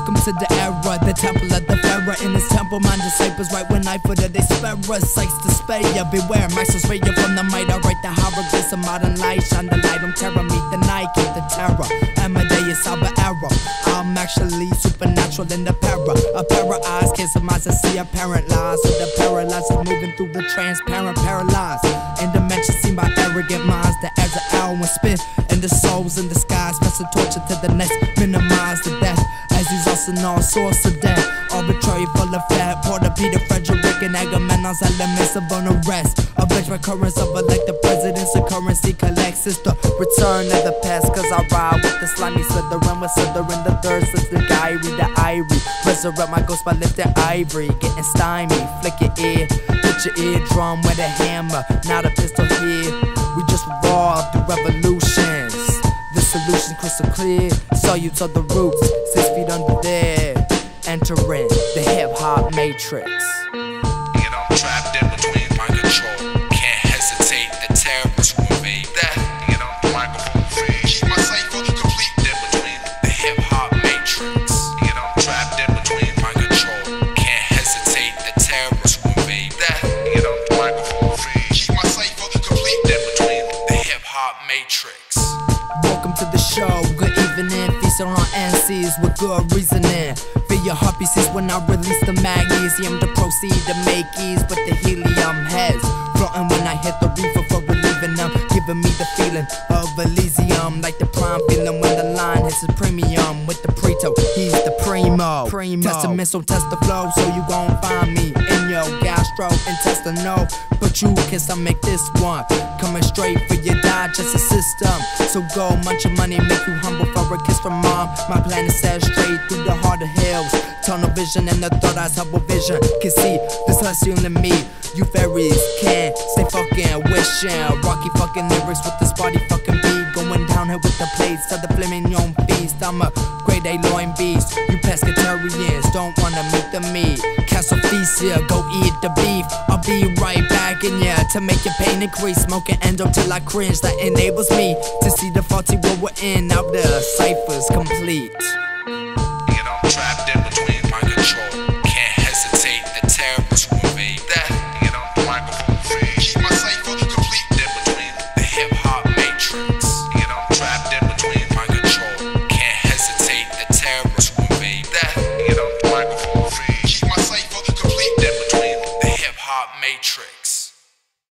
Welcome to the era, the temple of the pharaoh. In his temple, my disciples right when I footed they spare us. Sights to spare ya, beware, Maxwell's radio from the might. I write the hieroglyphs of modern light, shine the light on terror, meet the night, keep the terror. Amadeus, Alba Arrow. I'm actually supernatural in the para. A pair of eyes, kiss of eyes, I see apparent lies. With the paralyzed, I'm moving through the transparent, paralyzed. In dimensions, see my arrogant minds. The edge of hour and spit, and the souls in the skies. Pass the torture to the next, minimize the death. As he's also known, source of death. Arbitrary, full of fat. Porter, Peter, Frederick, and Agamemnon's elements of unrest. A bitch recurrence of elected presidents. A currency collects. It's the return of the past. Cause I ride with the slimy Slytherin. With Slytherin the third. Since the guy read the ivory. Resurrect my ghost by lifting ivory. Getting stymied. Flick your ear. Hit your eardrum with a hammer. Not a pistol here. We just raw through revolutions. The solution crystal clear. Saw you to the roots. 6 feet under there. Entering the hip-hop matrix. Get on trapped in between my control. Can't hesitate, the terrorists will invade that. Get on the microphone feed. Keep my cipher complete in between the hip-hop matrix. Get on trapped in between my control. Can't hesitate, the terrorists will invade that. Get on the microphone feed. Keep my cipher complete in between the hip-hop matrix. Welcome to the show, good evening. Feasting on NCs with good reasoning. Feel your heart pieces when I release the magnesium to proceed to make ease with the helium heads. Floating when I hit the reefer for relieving them. Giving me the feeling of Elysium. Like the prime feeling when the line hits the premium. With the preto, he's the primo. Test the missile, test the flow. So you gon' find me in your gastrointestinal. But you can stomach this one. Coming straight for your digestive system. So go munch your money, make you humble for a kiss from mom. My plan is set straight through the heart of hills. Tunnel vision and the third eye's double vision. Can see the celestial in me. You fairies can't stay fucking wishing. Rocky fucking lyrics with this body fucking beat. Going down here with the plates to the flaming on feast. I'm a grade A loin beast. You pescatarians don't wanna meet the meat. Castle feast here, go eat the beef. I'll be right back in ya to make your pain increase. Smoking endo till I cringe. That enables me to see the faulty world we're in. Now the cipher's complete. Get on trapped in between my control. Can't hesitate, the terrorists will invade that. Get on the microphone feed. Keep my cipher complete in between the hip-hop matrix. Get on trapped in between my control. Can't hesitate, the terrorists will invade that. Get on the microphone feed. Keep my cipher complete in between the hip-hop matrix.